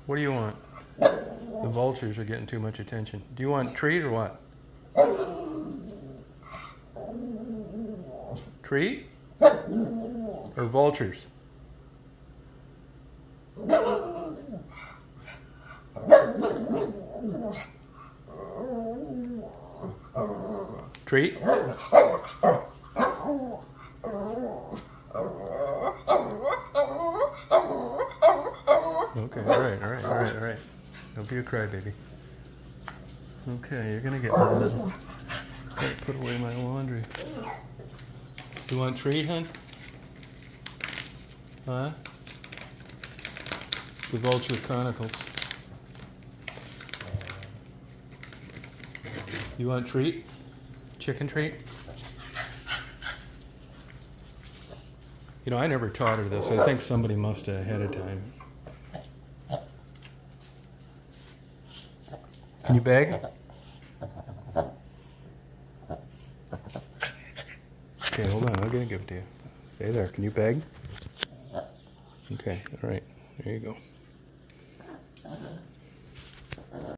What do you want? The vultures are getting too much attention. Do you want treat or what? Treat? Or vultures? Treat? Okay, all right. Don't be a crybaby. Okay, you're gonna get mad. Gotta put away my laundry. You want treat, hun? Huh? The Vulture Chronicles. You want treat? Chicken treat? You know, I never taught her this. I think somebody must have ahead of time. Can you beg? Okay, hold on. I'm going to give it to you. Stay there. Can you beg? Okay, all right. There you go.